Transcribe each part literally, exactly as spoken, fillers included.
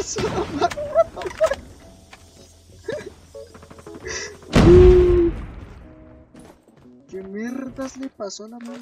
pasó a la mano? ¿Qué mierdas le pasó a la mano?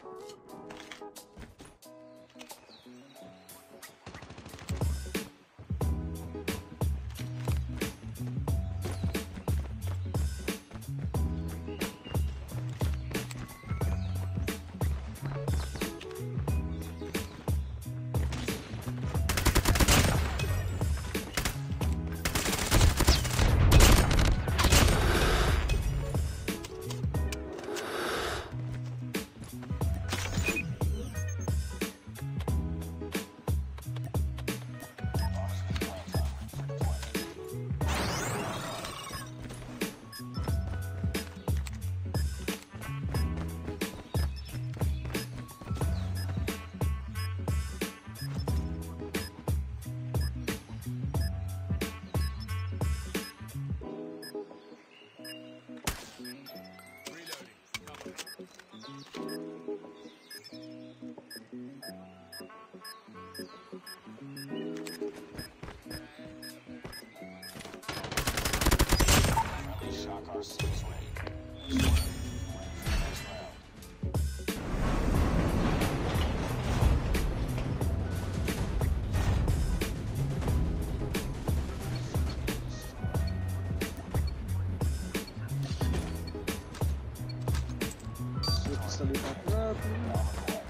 Salí para rápido.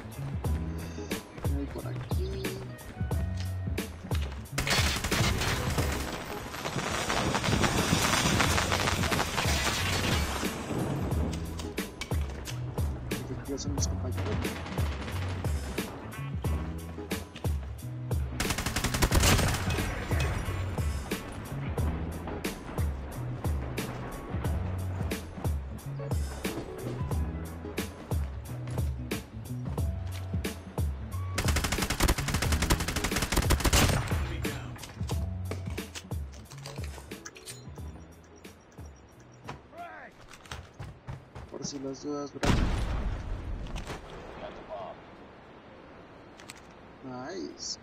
Voy por aquí. Aquí son mis compañeros. Por si las dudas, bro. Nice.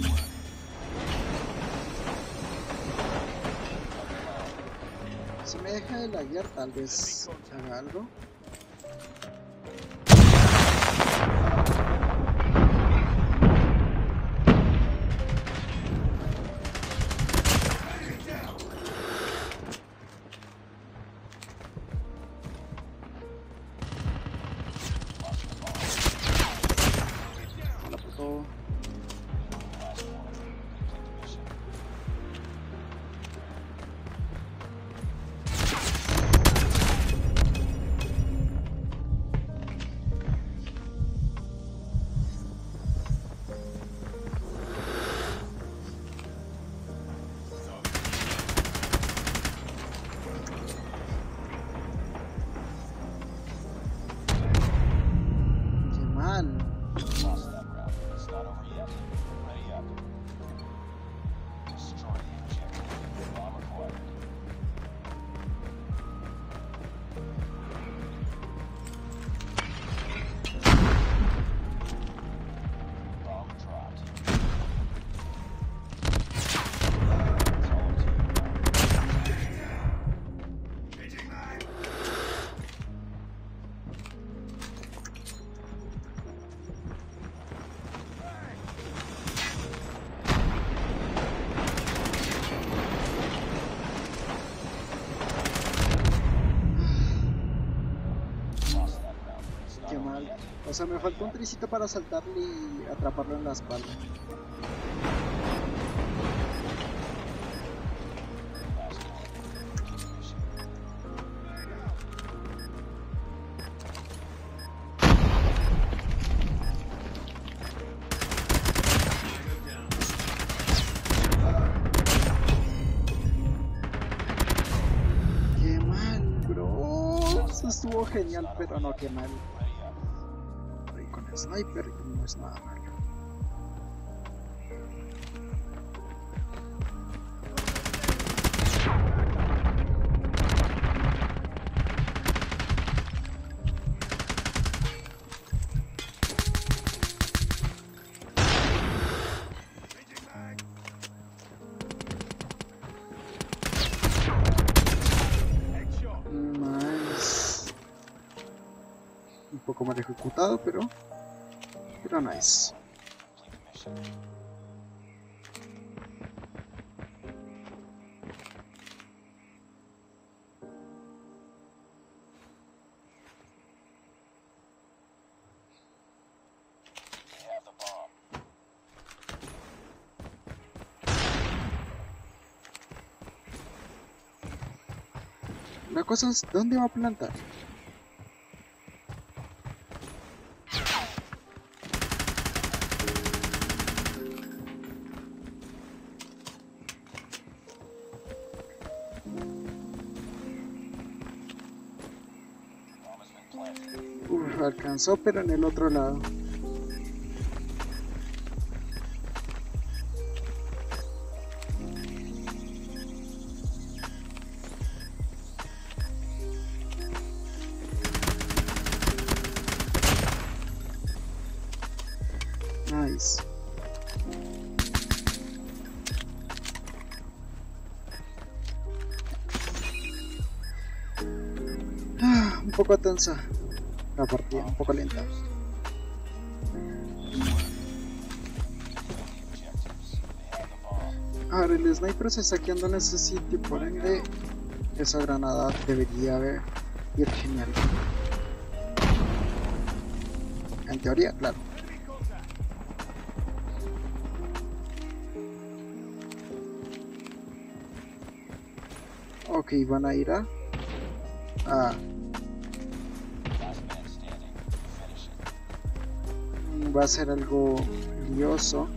Si me deja de laguear, tal vez haga algo. O sea, me faltó un tricito para saltarle y atraparlo en la espalda. Qué mal, bro. Eso estuvo genial, pero no, qué mal. Sniper no es nada malo. poco mal ejecutado, pero, pero nice. La cosa es, ¿dónde va a plantar? Uf, alcanzó, pero en el otro lado. Nice. Ah, un poco tensa la partida, un poco lenta. Ahora el sniper se está quedando en ese sitio, por ende esa granada debería haber ir genial. En teoría, claro. Ok, van a ir a... a... va a ser algo lioso.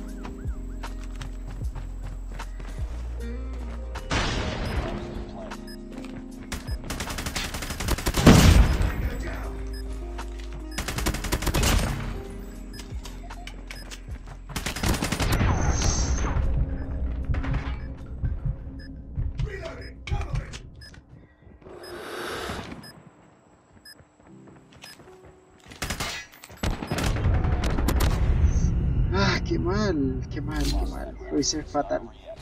Ah, qué mal, qué mal, qué mal. Lo hice fatal.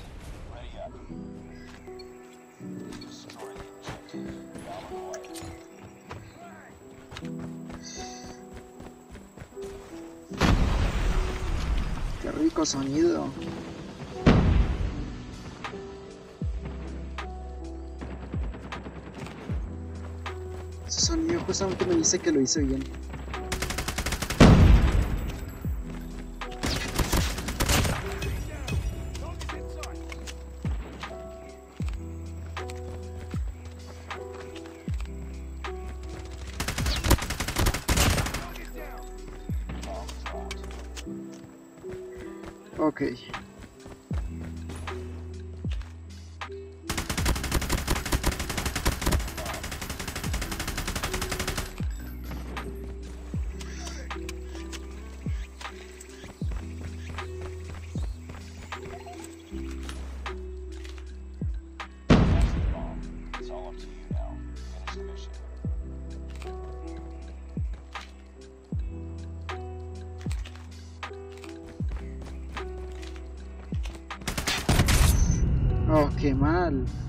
Qué rico sonido. Ese sonido justamente me dice que lo hice bien. Ok. Oh, qué mal.